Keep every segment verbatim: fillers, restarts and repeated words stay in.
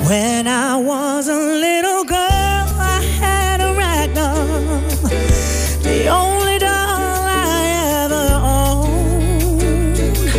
When I was a little girl, I had a rag doll, the only doll I ever owned.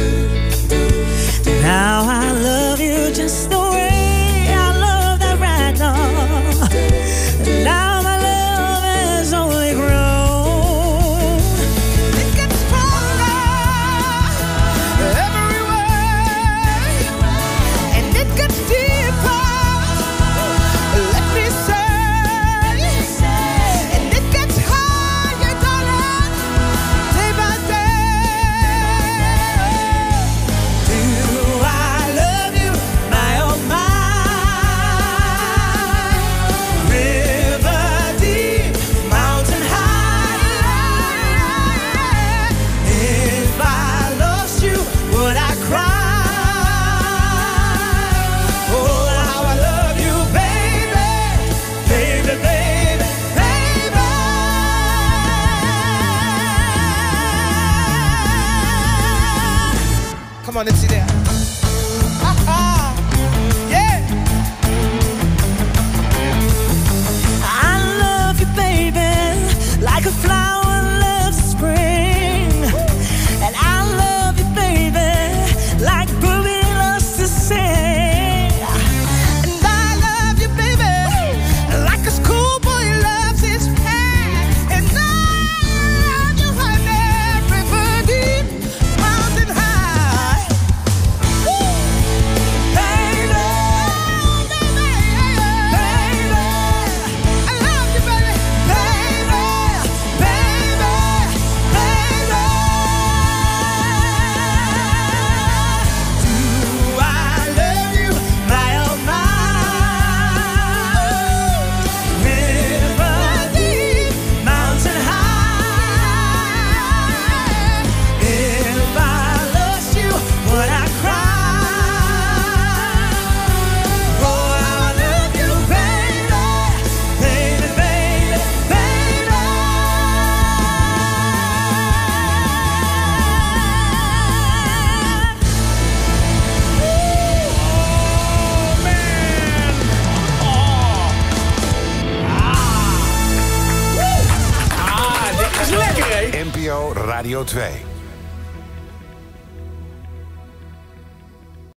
Now I love you just the way I love that rag doll. And now my love has only grown. It gets stronger every way, and it gets deeper. Let me say, and it gets higher, darling, day by day. Do I love you, my oh my? River deep, mountain high. If I lost you, would I cry? Oh, how I love you, baby, baby, baby, baby. Come on, Nipsey there. Yeah. I love you, baby, like a flower loves spring. And I love you, baby, like Ruby loves to sing. And I love you, baby, like a schoolboy loves his pen. And I love you, honey, river deep, mountain high. Woo! Baby, baby, baby, I love you, baby, baby, baby, baby. Do I love you, my oh my? River deep, mountain high. If I lost you, would I cry? Oh, how I love you, baby, baby, baby, baby. N P O Radio twee.